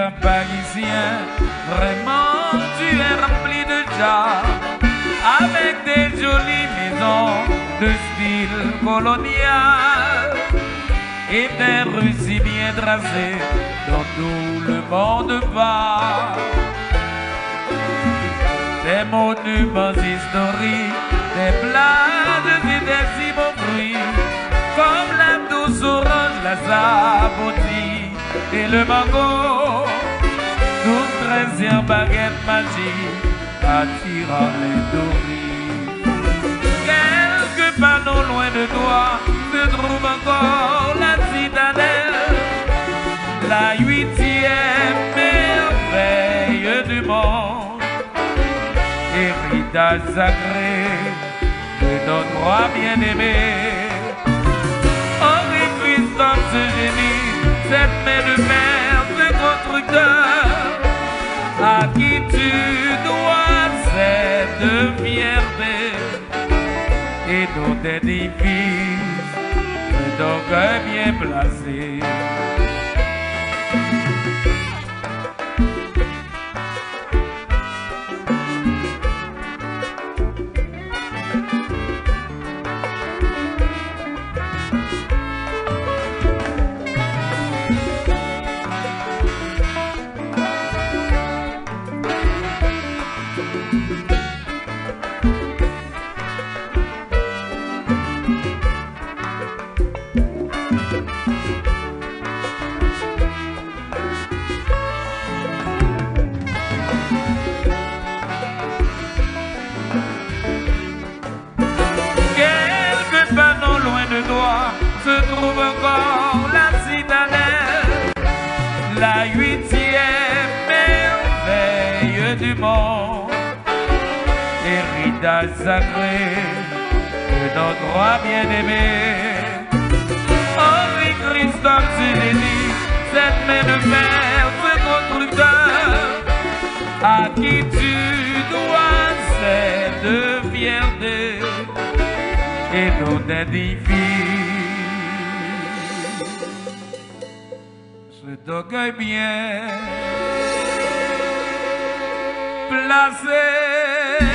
parisien, vraiment tu es rempli de joie, avec des jolies maisons de style colonial et des rues si bien tracées dont tout le monde va. Des monuments historiques, des plages et des si beaux fruits, comme la douce orange, la sabotine et le mango, 12-13e baguette magique attirant les touristes. Quelque part non loin de toi se trouve encore la citadelle, la 8e merveille du monde, héritage sacré de notre roi bien-aimé. Henri Christophe, ce génie, cette main de fer, ce constructeur, à qui tu dois cette fierté et nos édifices, donc bien placés. Se trouve encore la citadelle, la 8e merveille du monde, héritage sacré de notre roi bien-aimé. Henri Christophe, ce génie, cette main de fer, ce constructeur, à qui tu dois cette fierté et nos édifices. Cet orgueil bien placé.